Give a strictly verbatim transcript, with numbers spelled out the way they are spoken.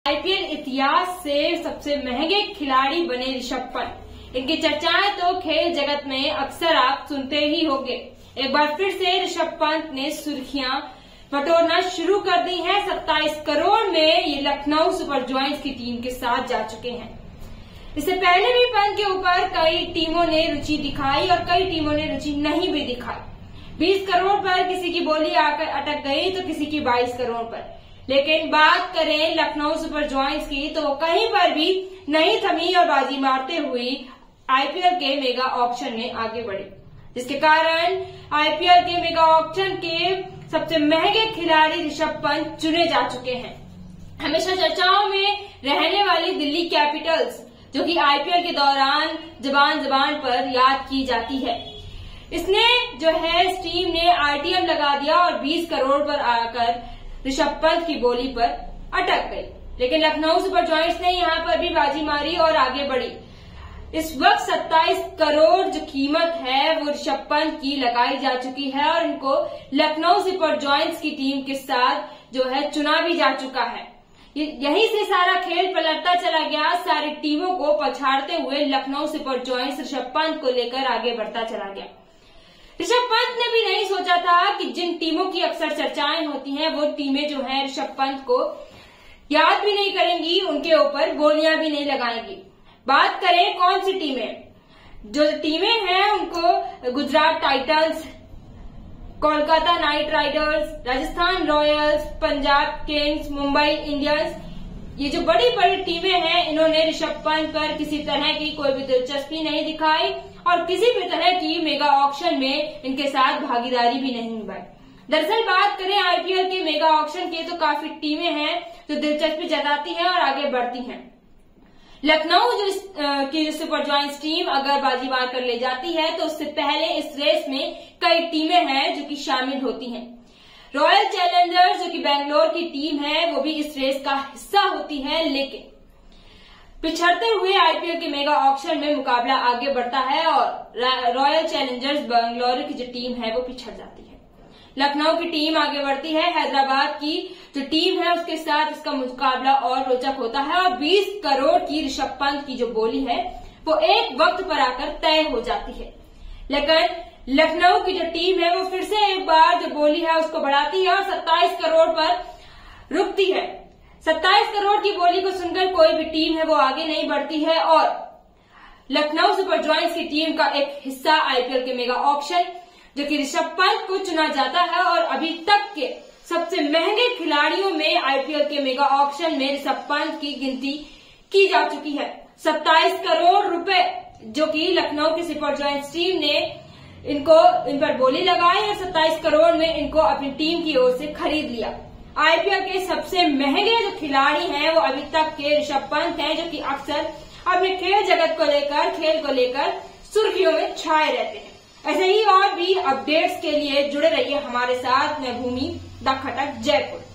IPL इतिहास से सबसे महंगे खिलाड़ी बने ऋषभ पंत। इनकी चर्चाएं तो खेल जगत में अक्सर आप सुनते ही होंगे। एक बार फिर से ऋषभ पंत ने सुर्खियां बटोरना शुरू कर दी हैं। सत्ताईस करोड़ में ये लखनऊ सुपर जॉयंट्स की टीम के साथ जा चुके हैं। इससे पहले भी पंत के ऊपर कई टीमों ने रुचि दिखाई और कई टीमों ने रुचि नहीं भी दिखाई। बीस करोड़ पर किसी की बोली आकर अटक गई तो किसी की बाईस करोड़ पर। लेकिन बात करें लखनऊ सुपर जॉयंट्स की तो कहीं पर भी नहीं थमी और बाजी मारते हुए आईपीएल के मेगा ऑक्शन में आगे बढ़ी, जिसके कारण आईपीएल के मेगा ऑक्शन के सबसे महंगे खिलाड़ी ऋषभ पंत चुने जा चुके हैं। हमेशा चर्चाओं में रहने वाली दिल्ली कैपिटल्स, जो कि आईपीएल के दौरान जबान जबान पर याद की जाती है, इसने जो है इस टीम ने आरटीएम लगा दिया और बीस करोड़ पर आकर ऋषभ पंत की बोली पर अटक गई। लेकिन लखनऊ सुपर जॉयंट्स ने यहां पर भी बाजी मारी और आगे बढ़ी। इस वक्त सत्ताईस करोड़ जो कीमत है वो ऋषभ पंत की लगाई जा चुकी है और इनको लखनऊ सुपर जॉयंट्स की टीम के साथ जो है चुना भी जा चुका है। यहीं से सारा खेल पलटता चला गया। सारी टीमों को पछाड़ते हुए लखनऊ सुपर जॉयंट्स ऋषभ पंत को लेकर आगे बढ़ता चला गया। ऋषभ पंत ने भी नहीं सोचा था कि जिन टीमों की अक्सर चर्चाएं होती हैं वो टीमें जो है ऋषभ पंत को याद भी नहीं करेंगी, उनके ऊपर गोलियां भी नहीं लगाएंगी। बात करें कौन सी टीमें, जो टीमें हैं उनको Gujarat Titans, Kolkata Knight Riders, Rajasthan Royals, Punjab Kings, Mumbai Indians, ये जो बड़ी बड़ी टीमें हैं इन्होंने ऋषभ पंत पर किसी तरह की कोई भी दिलचस्पी नहीं दिखाई और किसी भी तरह की मेगा ऑक्शन में इनके साथ भागीदारी भी नहीं निभाई। दरअसल बात करें आईपीएल के मेगा ऑक्शन की तो काफी टीमें हैं जो दिलचस्पी जताती हैं और आगे बढ़ती हैं। लखनऊ जो की जो सुपर जॉयंट्स टीम अगर बाजी मार कर ले जाती है तो उससे पहले इस रेस में कई टीमें हैं जो कि शामिल होती हैं। रॉयल चैलेंजर्स जो कि बेंगलोर की टीम है वो भी इस रेस का हिस्सा होती है, लेकिन पिछड़ते हुए आईपीएल के मेगा ऑक्शन में मुकाबला आगे बढ़ता है और रॉयल चैलेंजर्स बेंगलोर की जो टीम है वो पिछड़ जाती है। लखनऊ की टीम आगे बढ़ती है। हैदराबाद की जो टीम है उसके साथ इसका मुकाबला और रोचक होता है और बीस करोड़ की ऋषभ पंत की जो बोली है वो एक वक्त पर आकर तय हो जाती है। लेकिन लखनऊ की जो टीम है वो फिर से एक बार जो बोली है उसको बढ़ाती है और सत्ताईस करोड़ पर रुकती है। सत्ताईस करोड़ की बोली को सुनकर कोई भी टीम है वो आगे नहीं बढ़ती है और लखनऊ सुपर जॉयंट्स की टीम का एक हिस्सा आईपीएल के मेगा ऑक्शन जो कि ऋषभ पंत को चुना जाता है और अभी तक के सबसे महंगे खिलाड़ियों में आईपीएल के मेगा ऑक्शन में ऋषभ पंत की गिनती की जा चुकी है। सत्ताईस करोड़ रुपए जो कि लखनऊ की सुपर जॉयंट्स टीम ने इनको इन पर बोली लगाई और सत्ताईस करोड़ में इनको अपनी टीम की ओर से खरीद लिया। आईपीएल के सबसे महंगे जो खिलाड़ी हैं वो अभी तक के ऋषभ पंत हैं, जो कि अक्सर अपने खेल जगत को लेकर खेल को लेकर सुर्खियों में छाए रहते हैं। ऐसे ही और भी अपडेट्स के लिए जुड़े रहिए हमारे साथ। मैं भूमि द खटक, जयपुर।